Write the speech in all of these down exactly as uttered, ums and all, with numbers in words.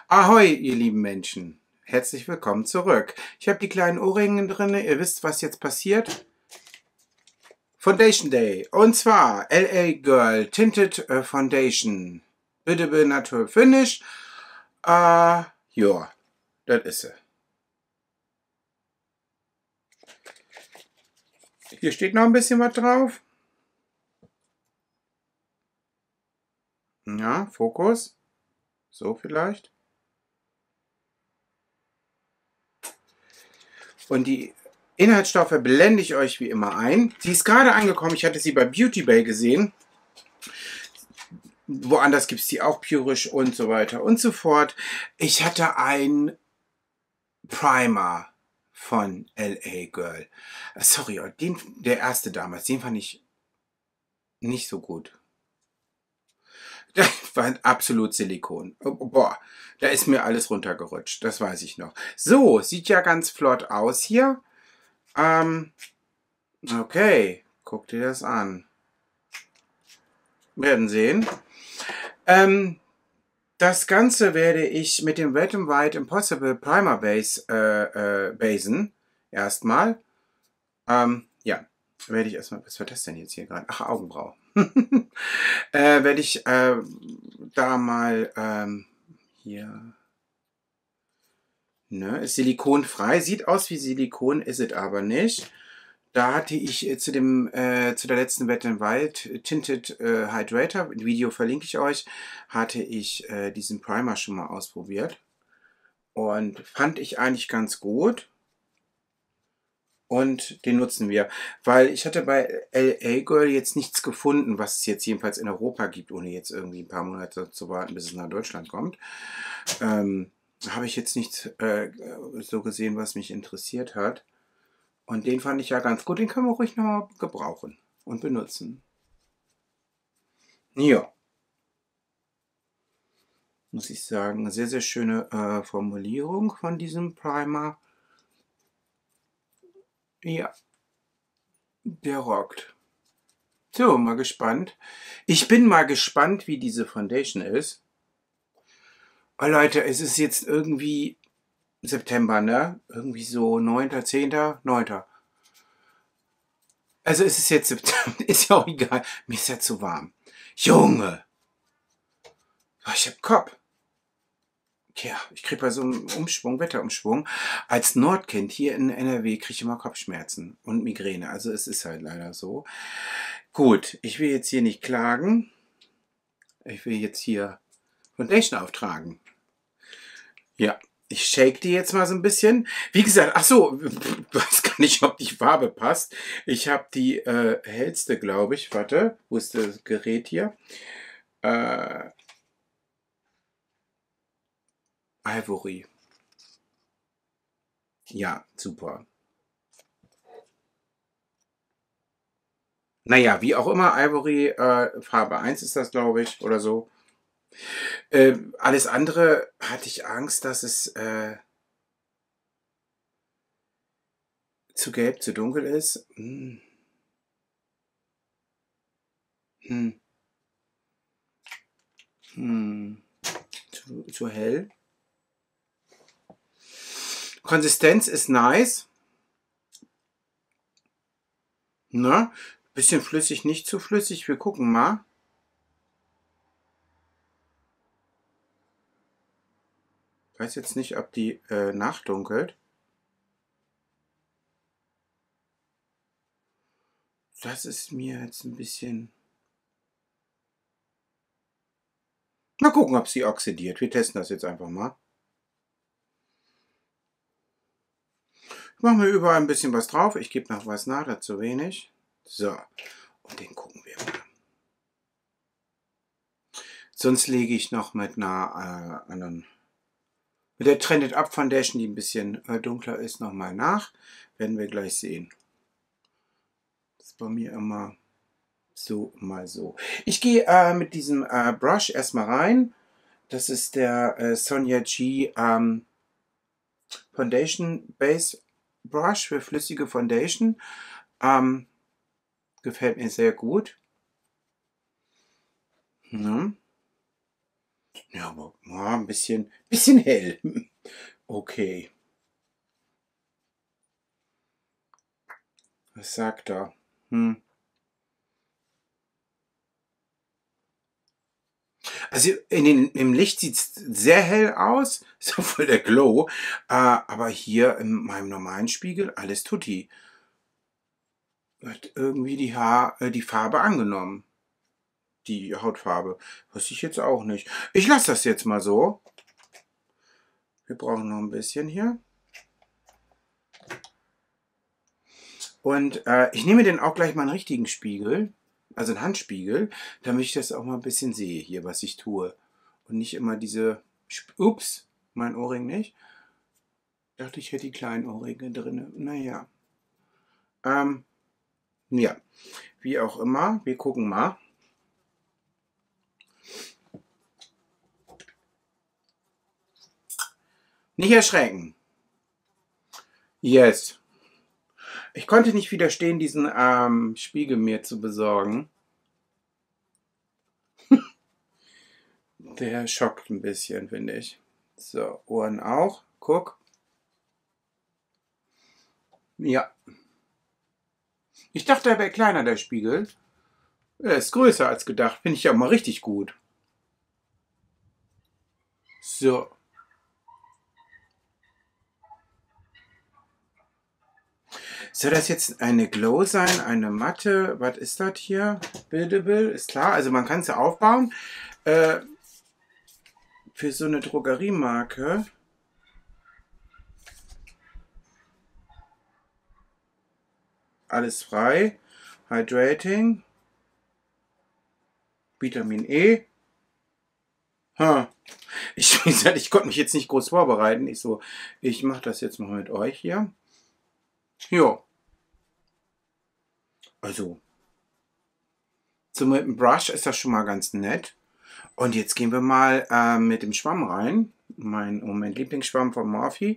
Ahoi, ihr lieben Menschen. Herzlich willkommen zurück. Ich habe die kleinen Ohrringe drin. Ihr wisst, was jetzt passiert. Foundation Day. Und zwar L A Girl Tinted äh, Foundation. Bitte Natural Finish. Äh, ja, das ist sie. Hier steht noch ein bisschen was drauf. Ja, Fokus. So vielleicht. Und die Inhaltsstoffe blende ich euch wie immer ein. Sie ist gerade angekommen. Ich hatte sie bei Beauty Bay gesehen. Woanders gibt es die auch purisch und so weiter und so fort. Ich hatte ein Primer von L A Girl. Sorry, den, der erste damals, den fand ich nicht so gut. Das war absolut Silikon. Boah, da ist mir alles runtergerutscht. Das weiß ich noch. So, sieht ja ganz flott aus hier. Ähm, okay, guck dir das an. Werden sehen. Ähm, das Ganze werde ich mit dem Wet n Wild Impossible Primer Base äh, äh, basen. Erstmal. Ähm, ja, werde ich erstmal. Was war das denn jetzt hier gerade? Ach, Augenbraue. äh, werde ich äh, da mal ähm, hier. Ne, ist silikonfrei. Sieht aus wie Silikon, ist es aber nicht. Da hatte ich äh, zu dem äh, zu der letzten Wet n Wild Tinted äh, Hydrator, ein Video verlinke ich euch, hatte ich äh, diesen Primer schon mal ausprobiert und fand ich eigentlich ganz gut und den nutzen wir, weil ich hatte bei L A Girl jetzt nichts gefunden, was es jetzt jedenfalls in Europa gibt, ohne jetzt irgendwie ein paar Monate zu warten, bis es nach Deutschland kommt. Ähm, habe ich jetzt nichts äh, so gesehen, was mich interessiert hat. Und den fand ich ja ganz gut. Den können wir ruhig nochmal gebrauchen und benutzen. Ja, muss ich sagen, sehr, sehr schöne äh, Formulierung von diesem Primer. Ja, der rockt. So, mal gespannt. Ich bin mal gespannt, wie diese Foundation ist. Oh, Leute, es ist jetzt irgendwie September, ne? Irgendwie so neunter, zehnter, neunter Also es ist jetzt September, ist ja auch egal. Mir ist ja zu warm. Junge! Oh, ich hab Kopf. Tja, ich kriege bei so einem Umschwung, Wetterumschwung, als Nordkind hier in N R W kriege ich immer Kopfschmerzen und Migräne. Also es ist halt leider so. Gut, ich will jetzt hier nicht klagen. Ich will jetzt hier Foundation auftragen. Ja, ich shake die jetzt mal so ein bisschen. Wie gesagt, ach so, ich weiß gar nicht, ob die Farbe passt. Ich habe die äh, hellste, glaube ich. Warte, wo ist das Gerät hier? Äh, Ivory. Ja, super. Naja, wie auch immer, Ivory, äh, Farbe eins ist das, glaube ich, oder so. Äh, alles andere hatte ich Angst, dass es äh, zu gelb, zu dunkel ist. Hm. Hm. Hm. Zu, zu hell. Konsistenz ist nice. Ne? Bisschen flüssig, nicht zu flüssig. Wir gucken mal. Ich weiß jetzt nicht, ob die äh, nachdunkelt. Das ist mir jetzt ein bisschen... Mal gucken, ob sie oxidiert. Wir testen das jetzt einfach mal. Ich mache mir überall ein bisschen was drauf. Ich gebe noch was nach, dazu wenig. So, und den gucken wir mal. Sonst lege ich noch mit einer äh, anderen, mit der Trended Up Foundation, die ein bisschen äh, dunkler ist, nochmal nach. Werden wir gleich sehen. Das ist bei mir immer so, mal so. Ich gehe äh, mit diesem äh, Brush erstmal rein. Das ist der äh, Sonia G ähm, Foundation Base Brush für flüssige Foundation. Ähm, gefällt mir sehr gut. Ja. Ja, aber ja, ein bisschen, bisschen hell. Okay, was sagt er? Hm. Also in den, im Licht sieht es sehr hell aus, ist ja voll der Glow, äh, aber hier in meinem normalen Spiegel alles tutti. Hat irgendwie die Haar, äh, die Farbe angenommen, die Hautfarbe. Weiß ich jetzt auch nicht. Ich lasse das jetzt mal so. Wir brauchen noch ein bisschen hier. Und äh, ich nehme den auch gleich mal einen richtigen Spiegel, also einen Handspiegel, damit ich das auch mal ein bisschen sehe hier, was ich tue. Und nicht immer diese, Sp- ups, mein Ohrring nicht. Dachte, ich hätte die kleinen Ohrringe drin. Naja. Ähm, ja, wie auch immer, wir gucken mal. Nicht erschrecken. Yes. Ich konnte nicht widerstehen, diesen ähm, Spiegel mir zu besorgen. Der schockt ein bisschen, finde ich. So, Ohren auch. Guck. Ja. Ich dachte, er wäre kleiner, der Spiegel. Er ist größer als gedacht. Finde ich ja mal richtig gut. So. Soll das jetzt eine Glow sein? Eine matte? Was ist das hier? Buildable? Ist klar. Also man kann es ja aufbauen. Äh, für so eine Drogeriemarke. Alles frei. Hydrating. Vitamin E. Ha. Ich, wie gesagt, ich konnte mich jetzt nicht groß vorbereiten. Ich so, ich mache das jetzt mal mit euch hier. Jo. Also, so mit dem Brush ist das schon mal ganz nett. Und jetzt gehen wir mal äh, mit dem Schwamm rein. Mein, oh, mein Lieblingsschwamm von Morphe.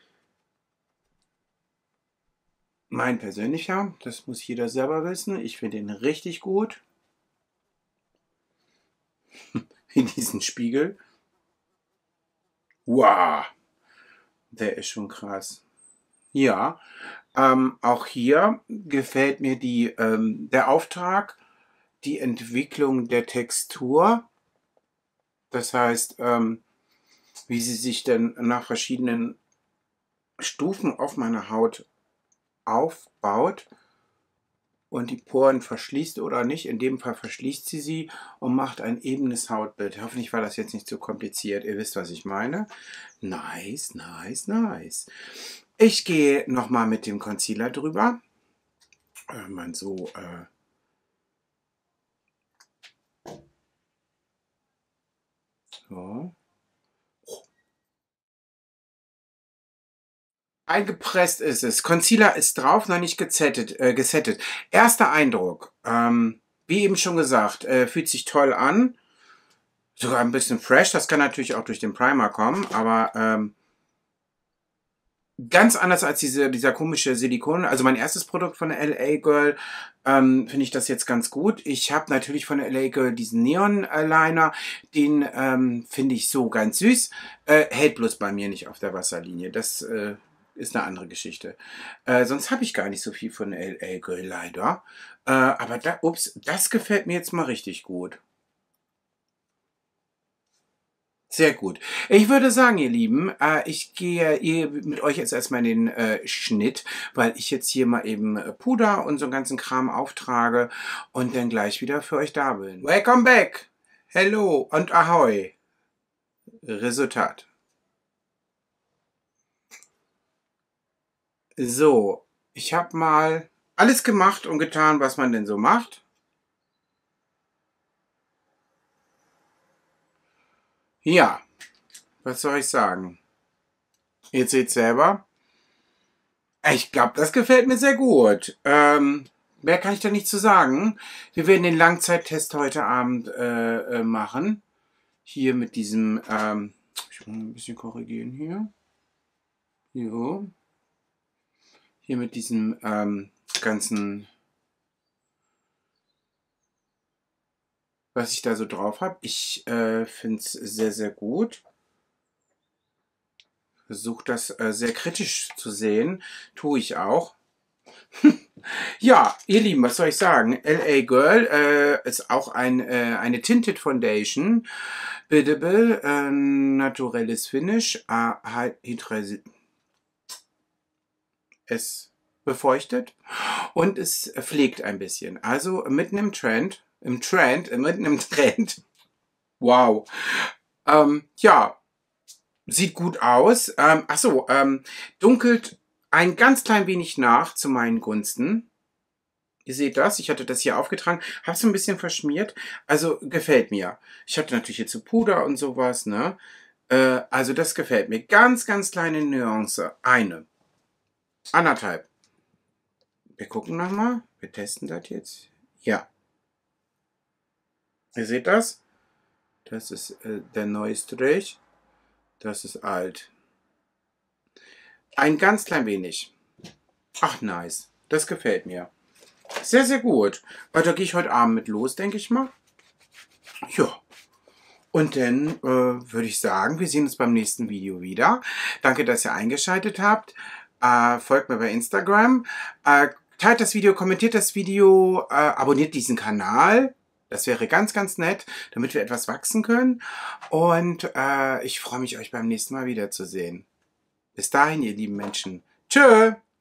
Mein persönlicher. Das muss jeder selber wissen. Ich finde ihn richtig gut. In diesem Spiegel. Wow. Der ist schon krass. Ja. Ähm, auch hier gefällt mir die, ähm, der Auftrag, die Entwicklung der Textur. Das heißt, ähm, wie sie sich dann nach verschiedenen Stufen auf meiner Haut aufbaut und die Poren verschließt oder nicht. In dem Fall verschließt sie sie und macht ein ebenes Hautbild. Hoffentlich war das jetzt nicht zu kompliziert. Ihr wisst, was ich meine. Nice, nice, nice. Ich gehe nochmal mit dem Concealer drüber. Äh, man so, äh, so. Eingepresst ist es. Concealer ist drauf, noch nicht gesettet. Äh, gesettet. Erster Eindruck. Ähm, wie eben schon gesagt, äh, fühlt sich toll an. Sogar ein bisschen fresh. Das kann natürlich auch durch den Primer kommen, aber ähm, ganz anders als diese, dieser komische Silikon. Also mein erstes Produkt von der L A Girl ähm, finde ich das jetzt ganz gut. Ich habe natürlich von der L A Girl diesen Neon Liner. Den ähm, finde ich so ganz süß. Äh, hält bloß bei mir nicht auf der Wasserlinie. Das äh, ist eine andere Geschichte. Äh, sonst habe ich gar nicht so viel von der L A Girl leider. Äh, aber da, ups, das gefällt mir jetzt mal richtig gut. Sehr gut. Ich würde sagen, ihr Lieben, äh, ich gehe ihr, mit euch jetzt erstmal in den äh, Schnitt, weil ich jetzt hier mal eben äh, Puder und so einen ganzen Kram auftrage und dann gleich wieder für euch da bin. Welcome back! Hello und Ahoi! Resultat. So, ich habe mal alles gemacht und getan, was man denn so macht. Ja, was soll ich sagen? Ihr seht selber. Ich glaube, das gefällt mir sehr gut. Ähm, mehr kann ich da nicht zu sagen. Wir werden den Langzeittest heute Abend äh, äh, machen. Hier mit diesem, ähm, ich muss ein bisschen korrigieren hier. Jo. Hier mit diesem ähm, ganzen was ich da so drauf habe. Ich äh, finde es sehr, sehr gut. Versuche das äh, sehr kritisch zu sehen. Tue ich auch. Ja, ihr Lieben, was soll ich sagen? L A Girl äh, ist auch ein, äh, eine Tinted Foundation. Biddable, äh, naturelles Finish. Äh, Hydrasi- es befeuchtet und es pflegt ein bisschen. Also mitten im Trend, im Trend, äh, mitten im Trend. Wow. Ähm, ja, sieht gut aus. Ähm, achso, ähm, dunkelt ein ganz klein wenig nach zu meinen Gunsten. Ihr seht das, ich hatte das hier aufgetragen, habe es ein bisschen verschmiert, also gefällt mir. Ich hatte natürlich jetzt so Puder und sowas, ne? Äh, also das gefällt mir. Ganz, ganz kleine Nuance. Eine. Anderthalb. Wir gucken nochmal. Wir testen das jetzt. Ja. Ihr seht das? Das ist äh, der neue Strich. Das ist alt. Ein ganz klein wenig. Ach, nice. Das gefällt mir. Sehr, sehr gut. Weil da gehe ich heute Abend mit los, denke ich mal. Ja. Und dann äh, würde ich sagen, wir sehen uns beim nächsten Video wieder. Danke, dass ihr eingeschaltet habt. Äh, folgt mir bei Instagram. Äh, teilt das Video, kommentiert das Video, äh, abonniert diesen Kanal. Das wäre ganz, ganz nett, damit wir etwas wachsen können. Und äh, ich freue mich, euch beim nächsten Mal wiederzusehen. Bis dahin, ihr lieben Menschen. Tschö!